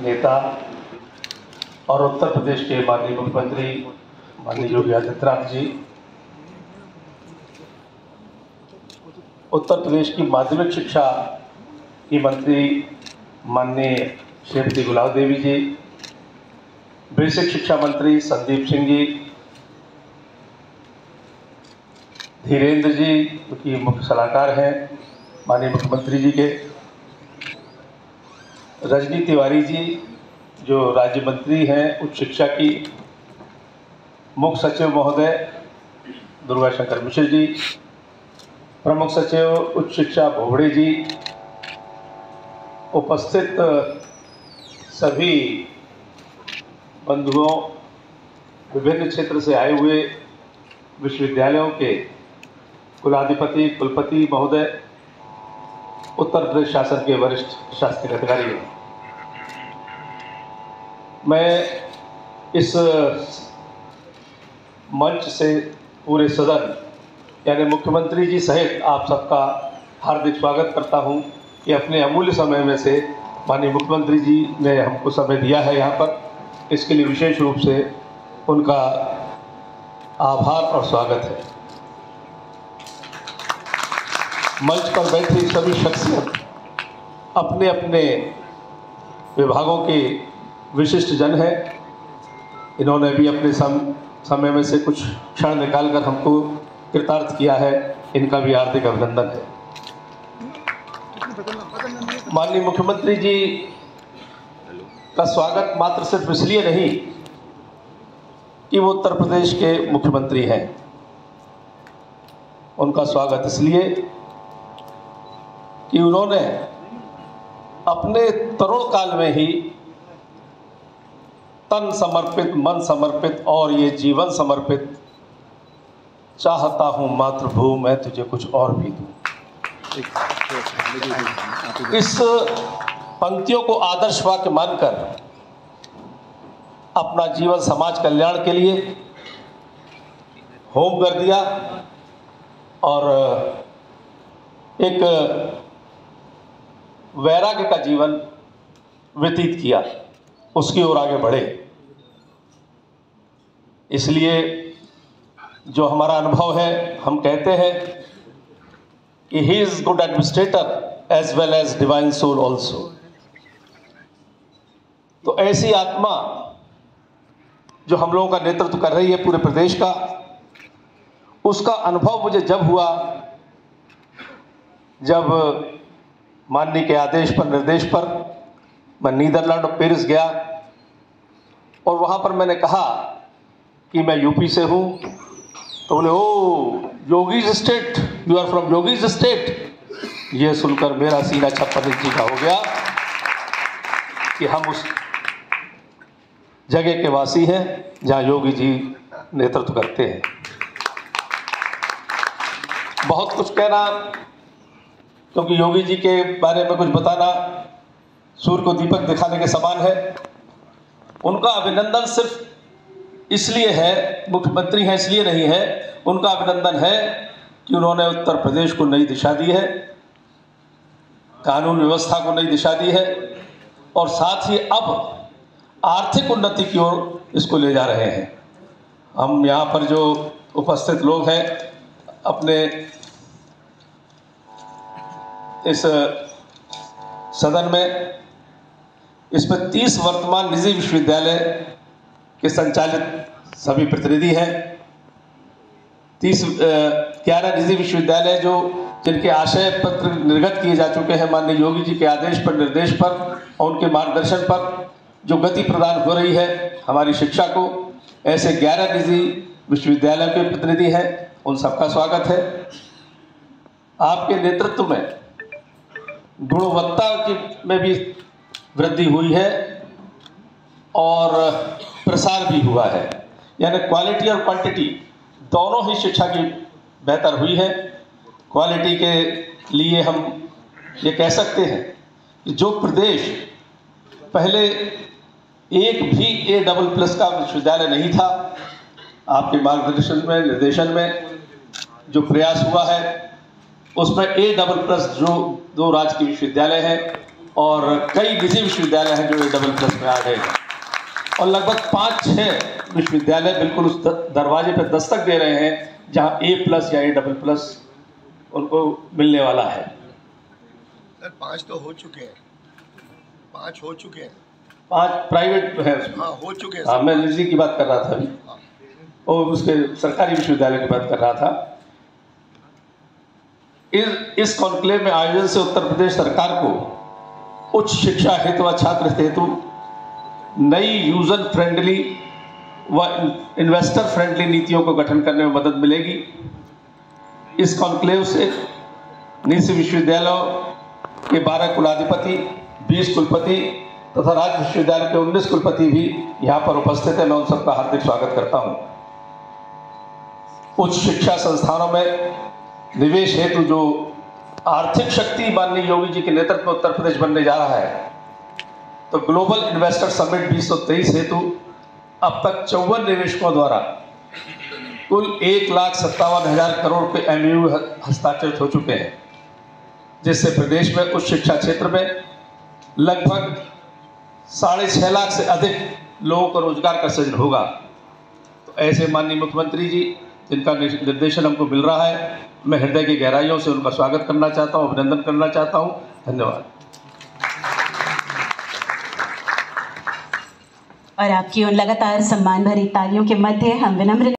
नेता और उत्तर प्रदेश के माननीय मुख्यमंत्री माननीय योगी आदित्यनाथ जी, उत्तर प्रदेश की माध्यमिक शिक्षा की मंत्री माननीय श्रीमती गुलाब देवी जी, बेसिक शिक्षा मंत्री संदीप सिंह जी, धीरेन्द्र जी जो कि मुख्य सलाहकार हैं माननीय मुख्यमंत्री जी के, रजनी तिवारी जी जो राज्य मंत्री हैं उच्च शिक्षा की, मुख्य सचिव महोदय दुर्गा शंकर मिश्र जी, प्रमुख सचिव उच्च शिक्षा भोबड़े जी, उपस्थित सभी बंधुओं, विभिन्न क्षेत्र से आए हुए विश्वविद्यालयों के कुलाधिपति कुलपति महोदय, उत्तर प्रदेश शासन के वरिष्ठ प्रशासनिक अधिकारी, मैं इस मंच से पूरे सदन यानी मुख्यमंत्री जी सहित आप सबका हार्दिक स्वागत करता हूं कि अपने अमूल्य समय में से माननीय मुख्यमंत्री जी ने हमको समय दिया है यहाँ पर, इसके लिए विशेष रूप से उनका आभार और स्वागत है। मंच पर बैठी सभी शख्सियत अपने अपने विभागों के विशिष्ट जन हैं, इन्होंने भी अपने समय में से कुछ क्षण निकालकर हमको कृतार्थ किया है, इनका भी हार्दिक अभिनंदन है। माननीय मुख्यमंत्री जी का स्वागत मात्र सिर्फ इसलिए नहीं कि वो उत्तर प्रदेश के मुख्यमंत्री हैं, उनका स्वागत इसलिए कि उन्होंने अपने तरुण काल में ही तन समर्पित, मन समर्पित और ये जीवन समर्पित, चाहता हूं मातृभूमि मैं तुझे कुछ और भी दूं, इस पंक्तियों को आदर्श वाक्य मानकर अपना जीवन समाज कल्याण के लिए होम कर दिया और एक वैराग्य का जीवन व्यतीत किया, उसकी ओर आगे बढ़े। इसलिए जो हमारा अनुभव है, हम कहते हैं कि he is good administrator as well as divine soul also. तो ऐसी आत्मा जो हम लोगों का नेतृत्व कर रही है पूरे प्रदेश का, उसका अनुभव मुझे जब हुआ जब माननीय के आदेश पर, निर्देश पर मैं नीदरलैंड और पेरिस गया और वहाँ पर मैंने कहा कि मैं यूपी से हूँ, तो बोले oh Yogi's state, you are from Yogi's state. ये सुनकर मेरा सीना 56 इंची का हो गया कि हम उस जगह के वासी हैं जहाँ योगी जी नेतृत्व करते हैं। बहुत कुछ कहना, क्योंकि योगी जी के बारे में कुछ बताना सूर्य को दीपक दिखाने के समान है। उनका अभिनंदन सिर्फ इसलिए है, मुख्यमंत्री हैं इसलिए नहीं है, उनका अभिनंदन है कि उन्होंने उत्तर प्रदेश को नई दिशा दी है, कानून व्यवस्था को नई दिशा दी है और साथ ही अब आर्थिक उन्नति की ओर इसको ले जा रहे हैं। हम यहाँ पर जो उपस्थित लोग हैं, अपने इस सदन में इसमें 30 वर्तमान निजी विश्वविद्यालय के संचालित सभी प्रतिनिधि हैं। 11 निजी विश्वविद्यालय जिनके आशय पत्र निर्गत किए जा चुके हैं माननीय योगी जी के आदेश पर, निर्देश पर और उनके मार्गदर्शन पर जो गति प्रदान हो रही है हमारी शिक्षा को, ऐसे 11 निजी विश्वविद्यालयों के प्रतिनिधि हैं, उन सबका स्वागत है। आपके नेतृत्व में गुणवत्ता में भी वृद्धि हुई है और प्रसार भी हुआ है, यानी क्वालिटी और क्वांटिटी दोनों ही शिक्षा की बेहतर हुई है। क्वालिटी के लिए हम ये कह सकते हैं कि जो प्रदेश पहले एक भी A++ का विश्वविद्यालय नहीं था, आपके मार्गदर्शन में, निर्देशन में जो प्रयास हुआ है उसमें A++ जो 2 राज्य के विश्वविद्यालय हैं और कई निजी विश्वविद्यालय हैं जो A++ में आ गए हैं और लगभग 5-6 विश्वविद्यालय बिल्कुल उस दरवाजे पर दस्तक दे रहे हैं जहां A+ या A++ उनको मिलने वाला है। सर 5 तो हो चुके हैं, 5 हो चुके हैं, 5 प्राइवेट है। हाँ हो चुके हैं। हाँ, मैं निजी की बात कर रहा था अभी, और उसके सरकारी विश्वविद्यालय की बात कर रहा था। इस कॉन्क्लेव में आयोजन से उत्तर प्रदेश सरकार को उच्च शिक्षा हेतु व छात्र हेतु नई यूजर फ्रेंडली व इन्वेस्टर फ्रेंडली नीतियों को गठन करने में मदद मिलेगी। इस कॉन्क्लेव से निजी विश्वविद्यालयों के 12 कुलाधिपति, 20 कुलपति तथा राज्य विश्वविद्यालय के 19 कुलपति भी यहाँ पर उपस्थित हैं। मैं उन सबका हार्दिक स्वागत करता हूँ। उच्च शिक्षा संस्थानों में निवेश हेतु जो आर्थिक शक्ति माननीय योगी जी के नेतृत्व में उत्तर प्रदेश बनने जा रहा है, तो ग्लोबल इन्वेस्टर समिट 2023 हेतु अब तक 54 निवेशकों द्वारा कुल 1,57,000 करोड़ के MOU हस्ताक्षरित हो चुके हैं, जिससे प्रदेश में उच्च शिक्षा क्षेत्र में लगभग 6.5 लाख से अधिक लोगों को रोजगार का सृजन होगा। तो ऐसे माननीय मुख्यमंत्री जी जिनका निर्देशन हमको मिल रहा है, मैं हृदय की गहराइयों से उनका स्वागत करना चाहता हूँ, अभिनंदन करना चाहता हूँ। धन्यवाद। और आपकी उन लगातार सम्मान भरी तालियों के मध्य हम विनम्र